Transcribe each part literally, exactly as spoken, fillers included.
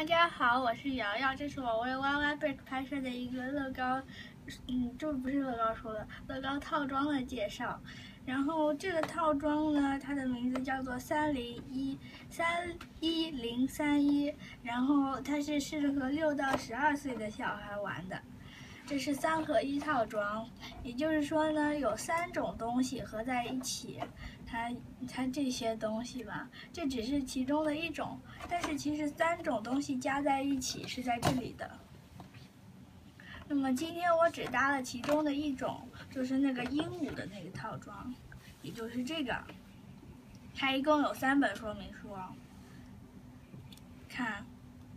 家好，我是瑶瑶，这是我为 Y Y Break 拍摄的一个乐高，嗯，这不是乐高说的乐高套装的介绍。然后这个套装呢，它的名字叫做三零一三一零三一，然后它是适合六到十二岁的小孩玩的。这是三合一套装，也就是说呢，有三种东西合在一起。它它这些东西吧，这只是其中的一种，但是其实三种东西加在一起是在这里的。那么今天我只搭了其中的一种，就是那个鹦鹉的那个套装，也就是这个。它一共有三本说明书，看。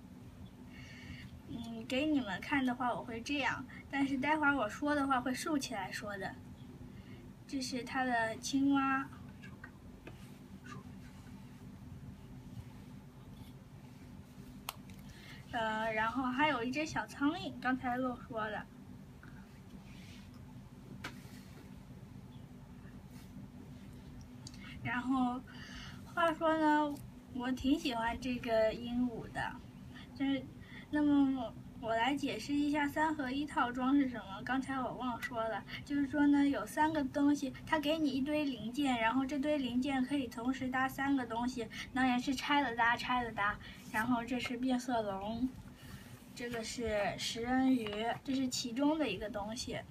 嗯，给你们看的话我会这样，但是待会儿我说的话会竖起来说的。这是它的青蛙，呃，然后还有一只小苍蝇，刚才漏说了。然后，话说呢，我挺喜欢这个鹦鹉的，就是，那么我来解释一下三合一套装是什么。刚才我忘说了，就是说呢，有三个东西，它给你一堆零件，然后这堆零件可以同时搭三个东西，当然是拆了搭，拆了搭。然后这是变色龙，这个是食人鱼，这是其中的一个东西。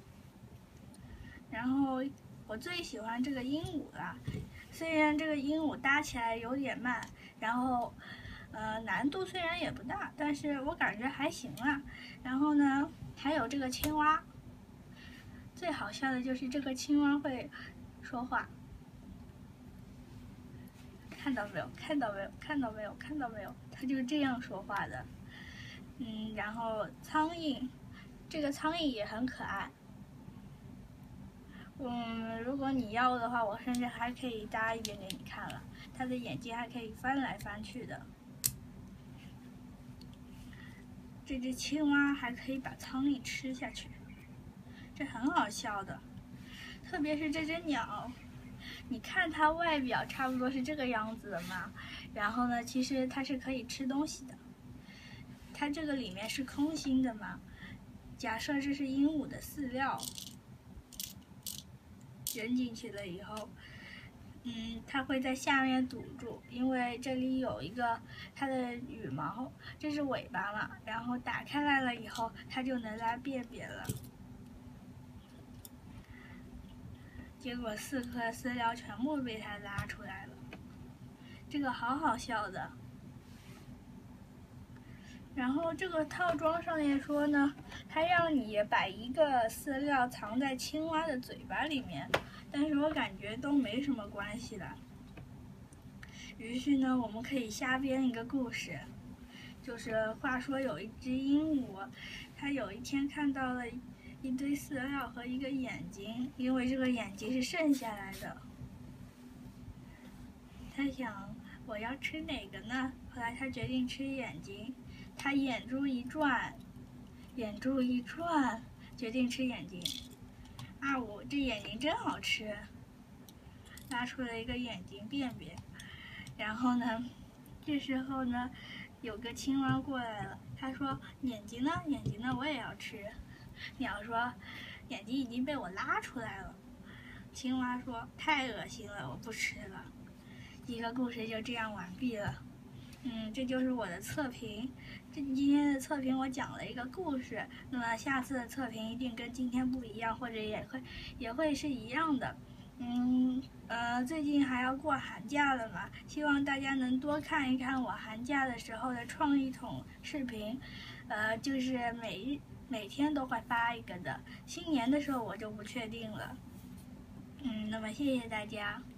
然后我最喜欢这个鹦鹉了，虽然这个鹦鹉搭起来有点慢，然后。呃，难度虽然也不大，但是我感觉还行啊。然后呢，还有这个青蛙，最好笑的就是这个青蛙会说话，看到没有？看到没有？看到没有？看到没有？它就是这样说话的。嗯，然后苍蝇，这个苍蝇也很可爱。嗯，如果你要的话，我甚至还可以搭一点给你看了。它的眼睛还可以翻来翻去的。这只青蛙还可以把苍蝇吃下去，这很好笑的。特别是这只鸟，你看它外表差不多是这个样子的嘛，然后呢，其实它是可以吃东西的。它这个里面是空心的嘛，假设这是鹦鹉的饲料，扔进去了以后。嗯，它会在下面堵住，因为这里有一个它的羽毛，这是尾巴嘛，然后打开来了以后，它就能拉便便了。结果四颗饲料全部被它拉出来了，这个好好笑的。然后这个套装上面说呢，它让你把一个饲料藏在青蛙的嘴巴里面。但是我感觉都没什么关系的。于是呢，我们可以瞎编一个故事，就是话说有一只鹦鹉，它有一天看到了一堆饲料和一个眼睛，因为这个眼睛是剩下来的。它想，我要吃哪个呢？后来它决定吃眼睛，它眼珠一转，眼珠一转，决定吃眼睛。啊，我这眼睛真好吃，拉出了一个眼睛便便。然后呢，这时候呢，有个青蛙过来了，他说：“眼睛呢？眼睛呢？我也要吃。”鸟说：“眼睛已经被我拉出来了。”青蛙说：“太恶心了，我不吃了。”一个故事就这样完毕了。嗯，这就是我的测评。这今天的测评我讲了一个故事，那么下次的测评一定跟今天不一样，或者也会也会是一样的。嗯，呃，最近还要过寒假了嘛，希望大家能多看一看我寒假的时候的创意桶视频，呃，就是每日每天都会发一个的。新年的时候我就不确定了。嗯，那么谢谢大家。